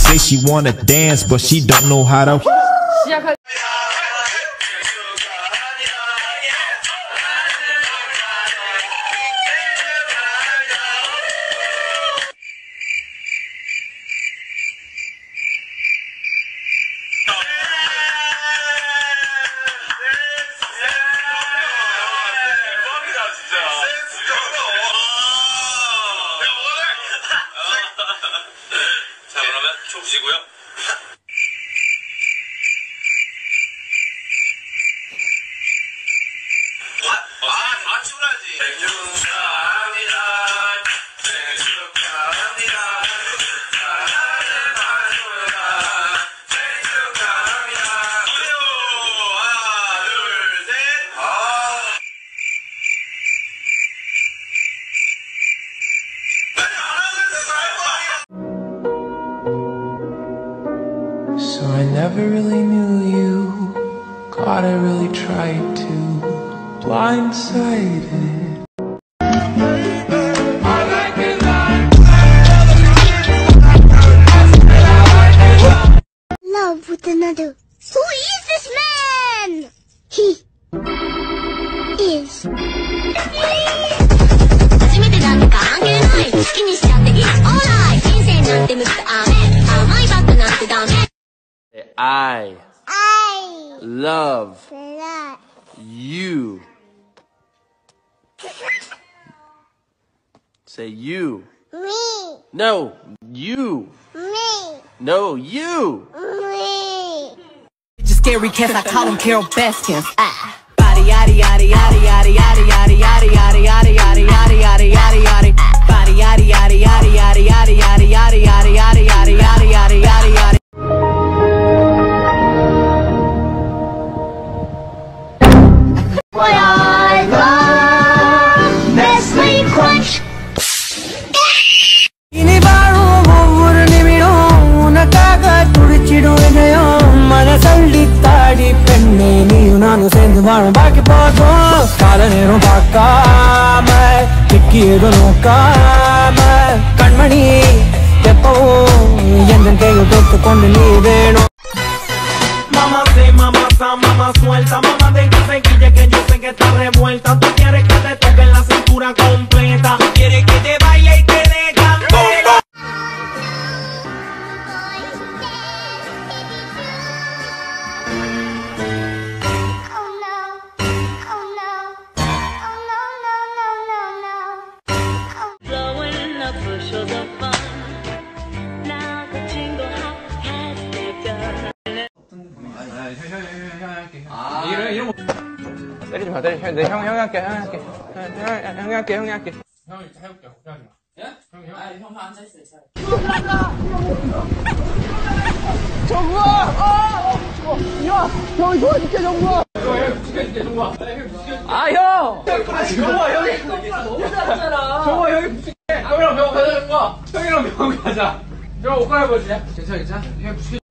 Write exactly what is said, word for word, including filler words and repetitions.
say she wanna dance, but she don't know how to. 자, 그러면 총 쥐고요. 아, 다 추라지. 생일 축하합니다. 생일 축하합니다. 사랑하는 마누라. 생일 축하합니다. 그래요. 하나, 둘, 셋. 아. So I never really knew you. God, I really tried to. Blindsided. Love with another. Who is this man? He is. 初めてなんて関係ない。好きにしちゃって It's alright。人生なんてむずく雨。甘いバットなんてダメ。 I I love love you. Say you. me, No, you. me, No, you. me. Just scary cats, I call them Carol Baskins. Ah. Body yaddy yaddy yaddy yaddy yaddy yaddy yaddy yaddy yaddy yaddy yaddy yaddy yaddy yaddy. Body yaddy yaddy yaddy yaddy yaddy yaddy yaddy yaddy yaddy yaddy yaddy yaddy yaddy yaddy. What I love, Nestle Crunch. 이니 바로 모르는 미로 나가가 두리치로에요 만나살리 딸이 뺐네 니우나는 샌드마로 밖에 뻗어 가다네로 바까말 듣기에도 녹까말 간만이 예뻐 옛날 개요 독도 꼰대 니 베노 Mamá se, mamá sa, mamá suelta, mamá deja sequilla que yo sé que está revuelta. Tú quieres que te toque la cintura completa, quieres que te vaya y te dé candela. Oh no, oh no, oh no, no, no, no, no. Blowing up bushels of fun. Now the jingle hop has begun. 이런 이런 거 때리지 마 때리지 마. 내 형 형이 할게 형이 할게 형 형이 할게 형이 할게 형이 해볼게 걱정하지 마. 예? 형이 형. 아니 형 앉아 있어 있어. 정국아! 아! 야! 형이 도와줄게 정국아! 형 지켜줄게 정국아. 아 형! 정국아 형이 혼자잖아. 정국아 형이 부탁해. 형이랑 병원 가자 정국아. 형이랑 병원 가자. 형 옷 갈아입어주냐? 괜찮아 괜찮아. 형 부탁해.